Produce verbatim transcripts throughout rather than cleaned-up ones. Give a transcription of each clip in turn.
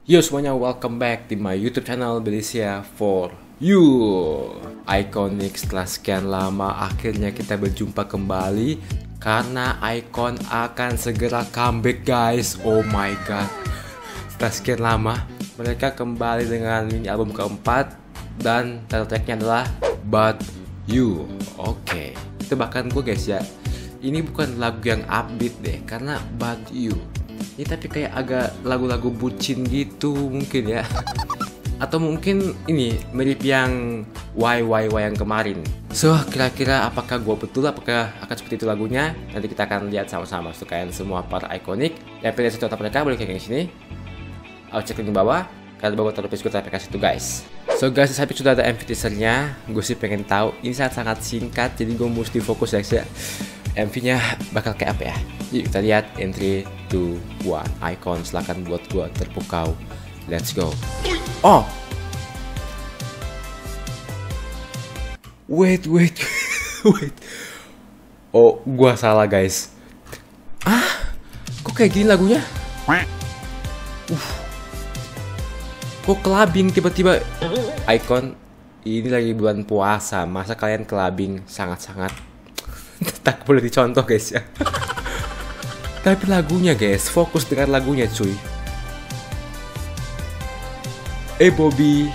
Yo semuanya, welcome back di my YouTube channel Belisia for you. Iconic, setelah sekian lama akhirnya kita berjumpa kembali karena Icon akan segera comeback guys. Oh my god, setelah sekian lama mereka kembali dengan mini album keempat dan title tracknya adalah But You. Oke, okay. Itu bahkan gue guys ya, ini bukan lagu yang upbeat deh, karena But You ini tapi kayak agak lagu-lagu bucin gitu mungkin ya. Atau mungkin ini mirip yang Why Why Why yang kemarin. So kira-kira apakah gue betul, apakah akan seperti itu lagunya? Nanti kita akan lihat sama-sama. So kalian semua para ikonik yang pilih satu atau mereka boleh klik di sini. Aku cek link di bawah. Kalian bawa taruh Facebook aplikasi itu guys. So guys, sampai sudah ada M V teasernya. Gue sih pengen tahu. Ini sangat-sangat singkat, jadi gue mesti fokus guys ya. M V-nya bakal kayak apa ya? Yuk kita lihat in three, two, one. Icon, silahkan buat gue terpukau. Let's go. Oh, wait, wait, wait. Oh, gue salah guys. Ah, kok kayak gini lagunya? Uh. Kok kelabing tiba-tiba? Icon, ini lagi bulan puasa. Masa kalian kelabing sangat-sangat tak boleh dicontoh guys ya. Tapi lagunya guys, fokus dengan lagunya cuy. Eh Bobby,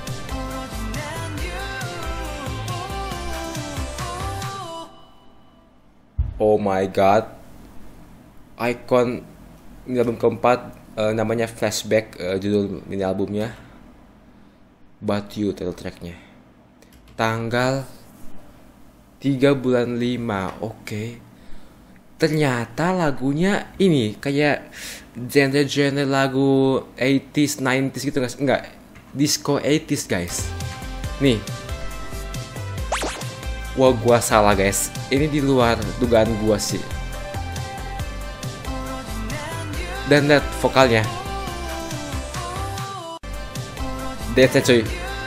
oh my god, Icon mini album keempat, uh, namanya Flashback, uh, judul mini albumnya. But You title tracknya tanggal tiga bulan lima. Oke, okay. Ternyata lagunya ini kayak genre-genre lagu eighties, nineties gitu guys. Enggak, disco eighties guys. Nih, wah gua salah guys. Ini di luar dugaan gua sih. Dan lihat vokalnya, dance cuy.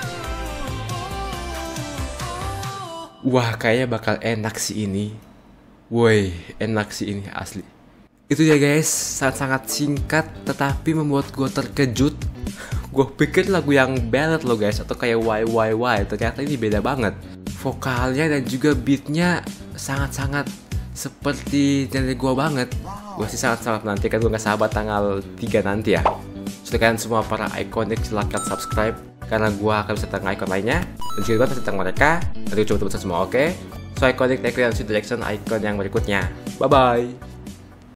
Wah, kayaknya bakal enak sih ini. Woi, enak sih ini asli. Itu ya guys, sangat-sangat singkat tetapi membuat gue terkejut. Gue pikir lagu yang ballad loh guys, atau kayak Why Why Why. Ternyata ini beda banget. Vokalnya dan juga beatnya sangat-sangat seperti genre gue banget. Gue sih sangat-sangat menantikan, gue gak sabar tanggal tiga nanti ya. Sudah kalian semua para ikonik silahkan subscribe, karena gue akan bisa tentang icon lainnya. Dan juga tentang mereka, nanti coba-coba semua, oke? Okay? So iconic, take care, and see the direction icon yang berikutnya. Bye-bye!